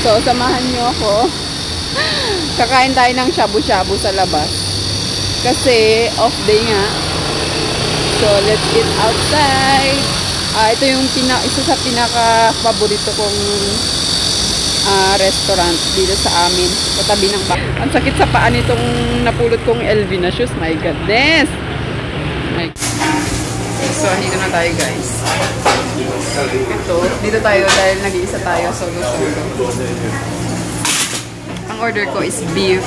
So, samahan nyo ako. Kakain tayo ng shabu-shabu sa labas. Kasi off day nga. So, let's eat outside. Ito yung isa sa pinaka-paborito kong restaurant dito sa amin. Katabi ng bahay. Ang sakit sa paa nitong napulot kong LV na shoes. My goodness! So, dito na tayo guys. Dito tayo dahil nag-iisa tayo. Solo-solo. Ang order ko is beef,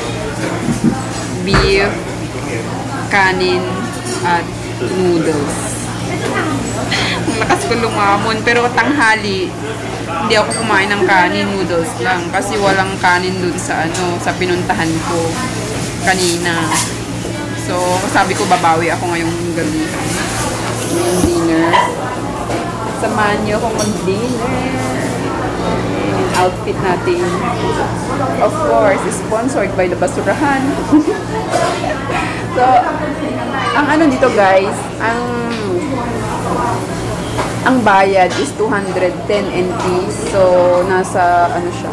kanin, at noodles. Ang lakas ko lumamon. Pero tanghali, hindi ako kumain ng kanin, noodles lang. Kasi walang kanin dun sa sa pinuntahan ko kanina. So, sabi ko babawi ako ngayong gabi. Yung dinner. Samahan niyo akong mag-dinner. Yung outfit natin. Of course, is sponsored by the Basurahan. So, ang dito guys, ang bayad is 210 NT. So, nasa siya?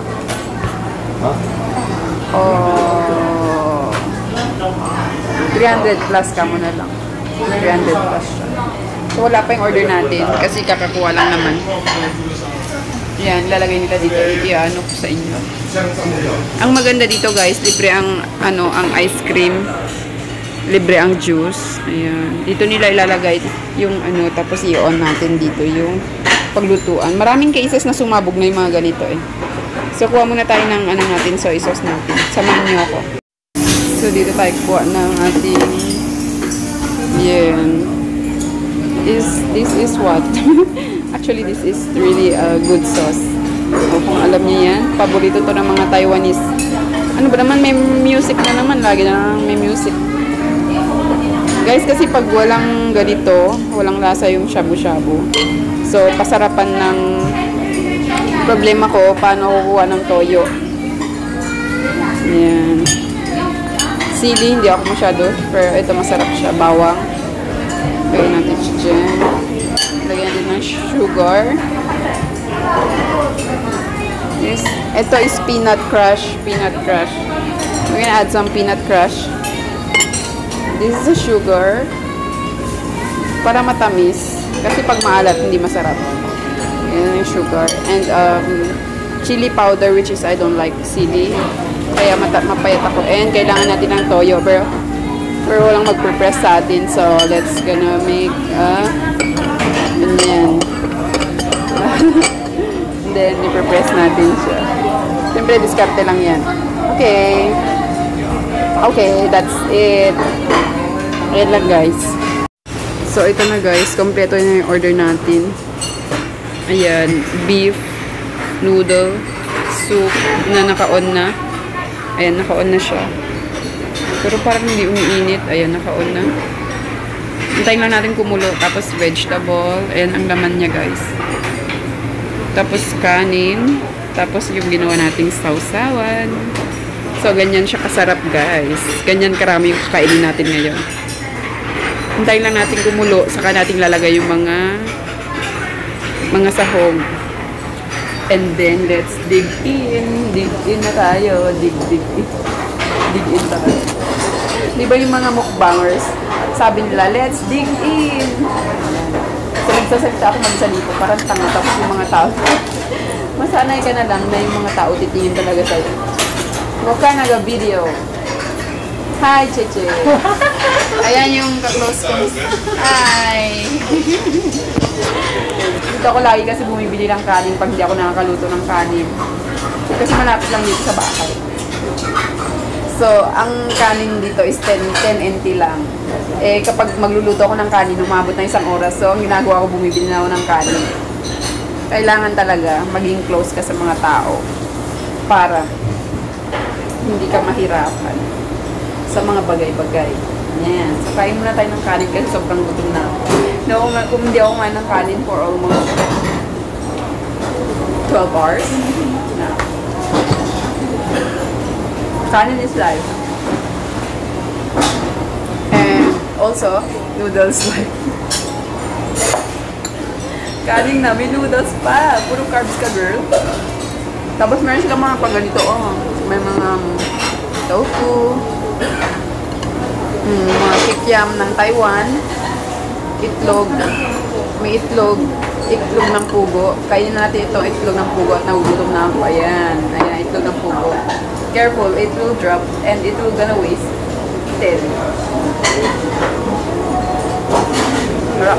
Oh, 300 plus ka mo na lang. 300 plus siya. So, wala pa yung order natin kasi kakakuha lang naman. Yan, lalagay nila dito. Iano ko sa inyo. Ang maganda dito guys, libre ang ice cream. Libre ang juice. Ayan. Dito nila ilalagay yung tapos i-on natin dito yung paglutuan. Maraming cases na sumabog na yung mga ganito eh. So, kuha muna tayo ng natin, soy sauce natin. Samahan niyo ako. So, dito tayo kuha ng ating yan. This is what? Actually, this is really a good sauce. O, kung alam niyo yan, paborito to ng mga Taiwanese. Ano ba naman, may music na naman. Lagi na may music. Guys, kasi pag walang ganito, walang lasa yung shabu-shabu. So, pasarapan ng problema ko, paano kukuha ng toyo. Yan. Sili, hindi ako masyado. Pero ito masarap siya. Bawang. Lagyan natin siya dyan. Lagyan natin ng sugar. Yes. Ito is peanut crush. Peanut crush. We're gonna add some peanut crush. This is the sugar. Para matamis. Kasi pag maalat, hindi masarap. Yan yung sugar. And chili powder, which is I don't like sili. Kaya mapayat ako. And kailangan natin ng toyo. Pero walang mag-press sa atin. So, let's gonna make ganyan. And then, i-press natin siya. Siyempre, diskarte lang yan. Okay. Okay, that's it. Ayan lang, guys. So, ito na, guys. Kompleto na yung order natin. Ayan. Beef, noodle, soup na naka-on na. Ayan, naka-on na siya. Pero parang hindi umiinit. Ayan, naka-on na. Hintayin lang natin kumulo. Tapos vegetable. Ayan, ang laman niya, guys. Tapos kanin. Tapos yung ginawa nating sausawan. So, ganyan siya kasarap, guys. Ganyan karami yung kakainin natin ngayon. Hintayin lang natin kumulo. Saka natin lalagay yung mga sahog. And then, let's dig in. Dig in na tayo. Dig in. Dig in tayo. Di ba yung mga mukbangers, sabi nila, let's dig in. So, nagsasalita ako magsalito. Parang tanga. Tapos yung mga tao, masanay ka na lang na yung mga tao titingin talaga sa'yo. Mukha naga-video. Hi, Cheche. Ayan yung ka-close ko. Hi. Dito ako lagi kasi bumibili ng kanin pag hindi ako nakakaluto ng kanin. Kasi malapit lang dito sa bahay. So, ang kanin dito is 10 NT lang. Eh, kapag magluluto ako ng kanin, umabot na 1 oras. So, ang ginagawa ko, bumibili na ako ng kanin. Kailangan talaga maging close ka sa mga tao para hindi ka mahirapan sa mga bagay-bagay. Yan. So, kain muna tayo ng kanin kasi sobrang gutom na ako. Kung hindi ako kumain ng kanin for almost 12 hours. No. Kanin is life. And also, noodles life. Kanin na, may noodles pa. Puro carbs ka, girl. Tapos meron silang mga pag ganito, oh. May mga tofu, mga kikiam ng Taiwan, itlog, may itlog ng pugo. Kainin natin itong itlog ng pugo at nagugutom na ako. Ayan, ayan, itlog ng pugo. Careful, it will drop and it will gonna waste. Then, harap.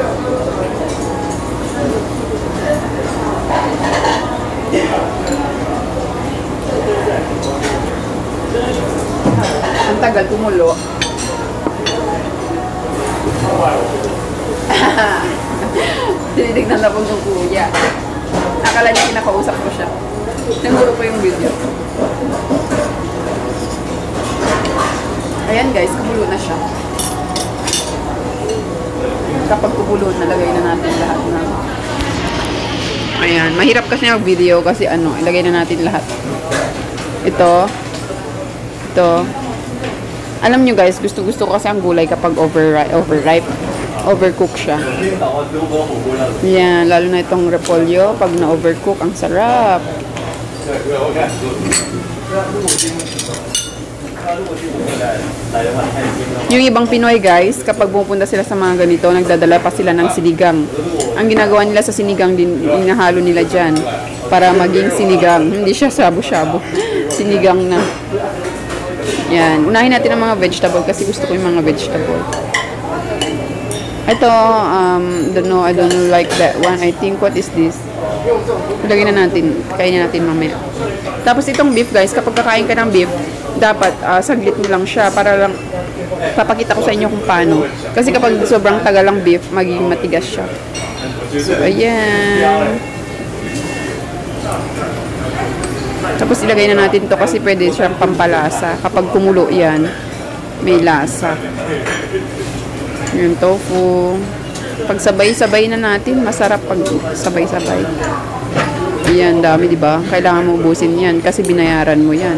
Ang tagal tumulo. Tinitignan na po ng kuya. Akala niya kinakausap ko siya. Naguro ko yung video. Ayan guys, kumulo na siya. Kapag kumulo, nalagay na natin lahat na. Ayan, mahirap kasi yung video kasi ilagay na natin lahat. Ito. Alam nyo guys, gusto ko kasi ang gulay kapag overripe. Overcook siya. Yan, lalo na itong repolyo. Pag na-overcook, ang sarap. Yung ibang Pinoy guys, kapag pupunta sila sa mga ganito, nagdadala pa sila ng sinigang. Ang ginagawa nila sa sinigang, inahalo nila dyan. Para maging sinigang. Hindi siya shabu-shabu. Sinigang na. Yan. Unahin natin ang mga vegetable kasi gusto ko yung mga vegetable. Ito, I don't know like that one. I think, what is this? Ilagay na natin. Kainin natin mamaya. Tapos itong beef guys, kapag kakain ka ng beef, dapat saglit mo lang siya para lang papakita ko sa inyo kung paano. Kasi kapag sobrang tagal ang beef, magiging matigas siya. So, ayan. Tapos ilagay na natin to kasi pwede siyang pampalasa. Kapag kumulo yan, may lasa. Yung tofu. Pag sabay-sabay na natin, masarap pag sabay-sabay. Yan, dami, di ba? Kailangan mo ubusin yan kasi binayaran mo yan.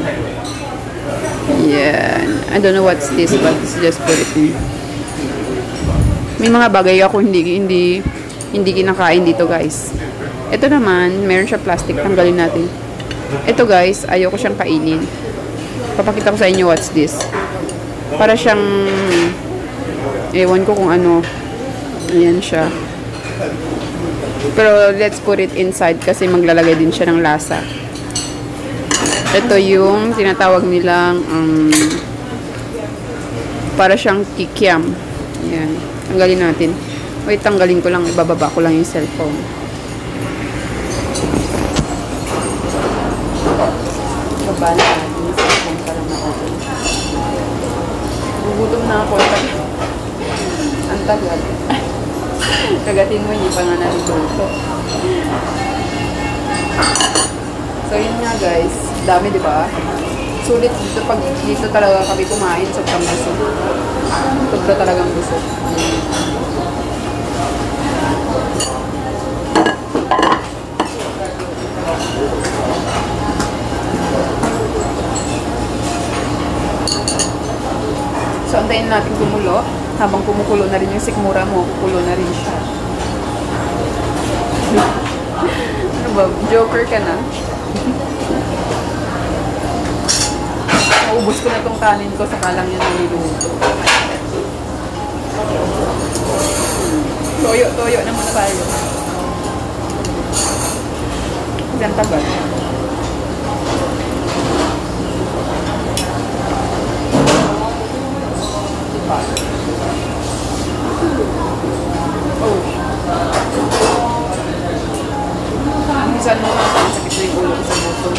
Yan. I don't know what's this, but it's just put it in. May mga bagay ako hindi kinakain dito, guys. Ito naman, meron siya plastic. Tanggalin natin. Ito, guys, ayoko siyang kainin. Papakita ko sa inyo what's this. Para siyang ewan ko kung ano. Ayan siya. Pero let's put it inside kasi maglalagay din siya ng lasa. Ito yung tinatawag nilang para siyang kikiam. Ayan. Tanggalin natin. Wait, tanggalin ko lang. Ibababa ko lang yung cellphone. Baba na natin yung cellphone para na-open. Gugutom na ako. Ang tagal. Kagatin mo, hindi pa nga naluto. So, yun nga guys. Dami, di ba? Sulit dito. Pag dito talaga kami kumain, sobrang busog. Sobra talagang busog. So, antayin natin kumulo. Habang kumukulo na rin yung sikmura mo, kukulo na rin siya. Ano ba? Joker ka na? Naubos ko na tong kanin ko sa kalang yan niluluto. Toyo naman tayo. Diyan tagal. Oh. Minsan mo lang sakit na yung ulo ko sa buto.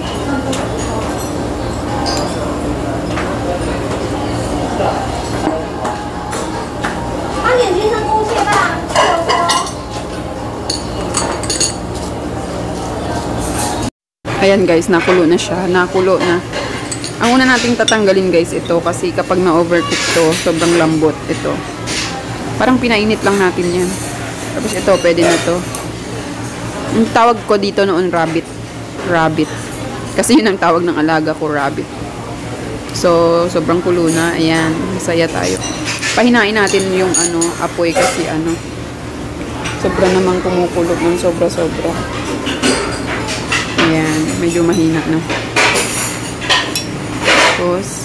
Ayan guys, nakulo na siya. Nakulo na. Ang una nating tatanggalin guys ito kasi kapag na-overcook to, sobrang lambot ito. Parang pinainit lang natin yan. Tapos ito, pwede na to. Ang tawag ko dito noon, rabbit. Rabbit. Kasi yun ang tawag ng alaga ko, rabbit. So, sobrang kulo na. Ayan, masaya tayo. Pahinain natin yung apoy kasi sobra namang kumukulog ng sobra-sobra. Ayan, medyo mahina na. Tapos,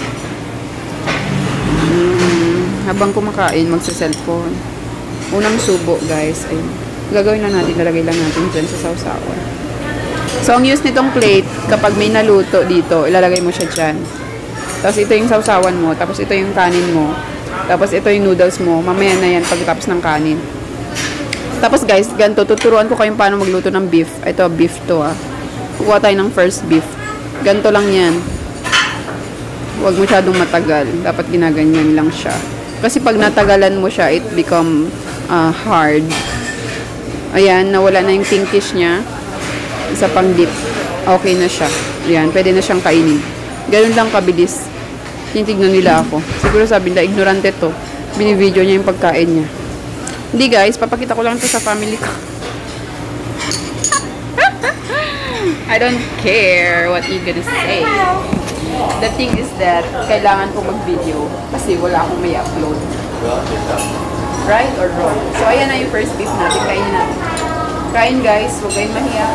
habang kumakain, magsa-cellphone. Unang subo, guys. Ayun. Gagawin lang natin, lalagay lang natin dyan sa sausawan. So, ang use nitong plate, kapag may naluto dito, ilalagay mo siya dyan. Tapos, ito yung sausawan mo. Tapos, ito yung kanin mo. Tapos, ito yung noodles mo. Mamaya na yan pagkatapos ng kanin. Tapos, guys, ganito. Tuturuan ko kayong paano magluto ng beef. Ito, beef to, ah. Kukuha tayo ng first beef. Ganito lang yan. Huwag masyadong matagal. Dapat ginaganyan lang siya. Kasi pag natagalan mo siya, it become hard. Ayan, nawala na yung pinkish niya. Isa pang dip. Okay na siya. Ayan, pwede na siyang kainin. Ganun lang kabilis. Tinitignan nila ako. Siguro sabi nila, ignorante to. Binivideo niya yung pagkain niya. Hindi guys, papakita ko lang to sa family ko. I don't care what you're gonna say. The thing is that, kailangan ko mag-video kasi wala akong may upload. Right or wrong? So, ayan na yung first beef natin. Kainin natin. Kain guys, huwag kayong mahiya.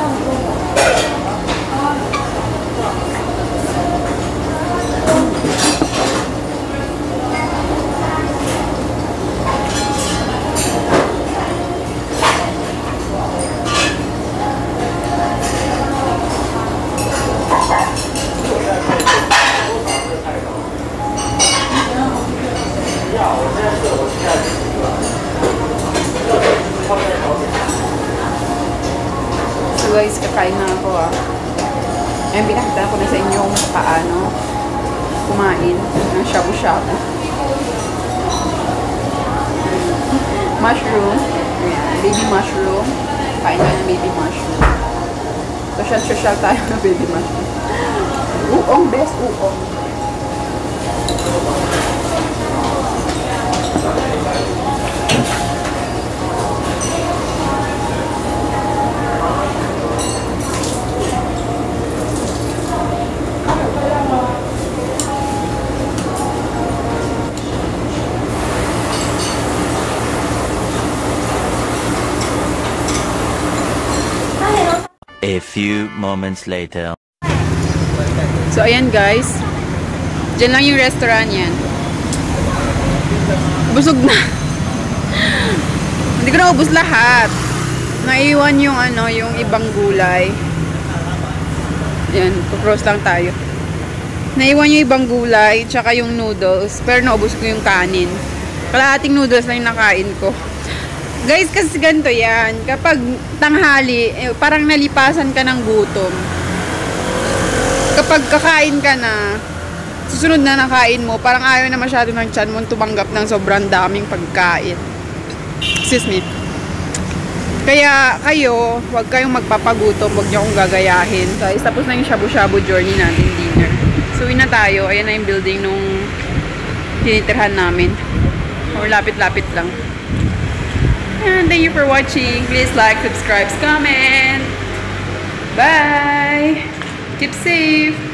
So guys, kakain na ako Ayun, pinakita ko na sa inyo kung paano kumain ng shabu-shabu. Mushroom. Ayan, baby mushroom. Kain tayo ng baby mushroom. Social tayo ng baby mushroom. Uong, best uong. A few moments later. So, ayan guys. Diyan lang yung restaurant yan. Busog na. Hindi ko na ubos lahat. Naiwan yung yung ibang gulay. Ayan, cross lang tayo. Naiwan yung ibang gulay, tsaka yung noodles. Pero naubos ko yung kanin. Kalahating noodles lang yung nakain ko. Guys, kasi ganito yan. Kapag tanghali, parang nalipasan ka ng gutom. Kapag kakain ka na, susunod na nakain mo, parang ayaw na masyado ng tiyan mo tumanggap ng sobrang daming pagkain. Excuse me. Kaya kayo, huwag kayong magpapagutom, huwag niyo akong gagayahin. Guys, tapos na yung shabu-shabu journey natin, dinner. So, uwi na tayo. Ayan na yung building nung tinitirhan namin. Or lapit-lapit lang. And thank you for watching. Please like, subscribe, comment. Bye! Keep safe!